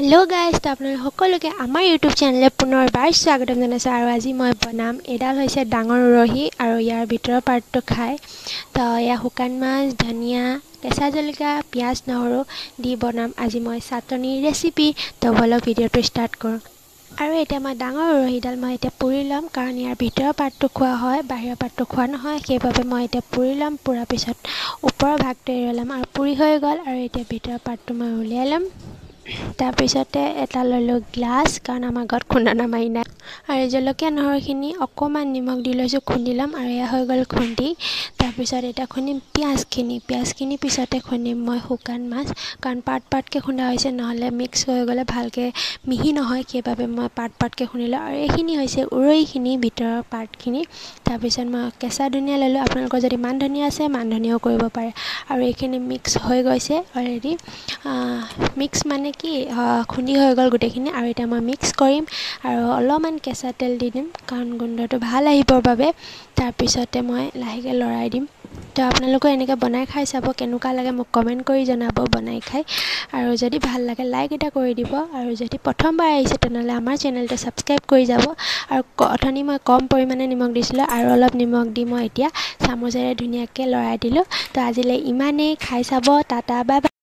hello guys तो आपलोग সকলোকে আমাৰ ইউটিউব চেনেলে পুনৰবাৰ স্বাগতম জনাইছো আৰু আজি মই বনাম এডাল হৈছে ডাঙৰ উৰহি আৰু ইয়াৰ ভিতৰৰ পাৰ্টটো খাই তো ইয়া শুকান মাছ ধনিয়া কেঁচা জলকীয়া পিয়াজ নহৰু দি বনাম আজি মই চাটনি ৰেচিপি তো বলক ভিডিঅ'টো ষ্টাৰ্ট কৰোঁ আৰু এটা মই ডাঙৰ উৰহিডাল মই এটা পুৰি লম কাৰণ ইয়াৰ ভিতৰৰ পাৰ্টটো খোৱা হয় বাহিৰৰ পাৰ্টটো খোৱা নহয় সেইবাবে মই এটা পুৰি লম পুৰা পিছত ওপৰৰ ভাগটো এৰি লম আৰু পুৰি হৈ গ'ল আৰু এতিয়া ভিতৰৰ পাৰ্টটো মই উলিয়াই লম তাৰপিছতে এটা ললো গ্লাছ কাৰণ আমাৰ ঘৰত খুন্দা নামাৰি নাই আৰু জলকীয়া নহৰুখিনি অকণমান নিমখ দি লৈছোঁ খুন্দি ল'ম আৰু এয়া হৈ গ'ল খুন্দি তাৰপিছত এটা খুন্দিম পিঁয়াজখিনি পিছতে খুন্দিম মই শুকান মাছ কাৰণ পাৰ্টকৈ খুন্দা হৈছে নহ'লে মিক্স হৈ গ'লে ভালকৈ মিহি নহয় সেইবাবে মই পাৰ্টকৈ খুন্দিলোঁ আৰু এইখিনি হৈছে উৰহিখিনি ভিতৰৰ পাৰ্টখিনি তাৰপিছত মই কেঁচা ধনিয়া ল'লোঁ আপোনালোকৰ যদি মান ধনিয়া আছে মান ধনিয়াও কৰিব পাৰে আৰু এইখিনি মিক্স হৈ গৈছে অলৰেডি মিক্স মানে কি খুন্দি হৈ গ'ল গোটেইখিনি আৰু এতিয়া মই মিক্স কৰিম আৰু অলপমান কেঁচা তেল দি দিম কাৰণ গোন্ধটো ভাল আহিবৰ বাবে তাৰপিছতে মই লাহেকৈ লৰাই দিম তো আপোনালোকে এনেকৈ বনাই খাই চাব কেনেকুৱা লাগে মোক কমেণ্ট কৰি জনাব বনাই খাই আৰু যদি ভাল লাগে লাইক এটা কৰি দিব আৰু যদি প্ৰথমবাৰ আহিছে তেনেহ'লে আমাৰ চেনেলটো ছাবস্ক্ৰাইব কৰি যাব আৰু অথনি মই কম পৰিমাণে নিমখ দিছিলোঁ আৰু অলপ নিমখ দি মই এতিয়া চামুচেৰে ধুনীয়াকৈ লৰাই দিলোঁ তো আজিলৈ ইমানেই খাই চাব টাটা বাই বাই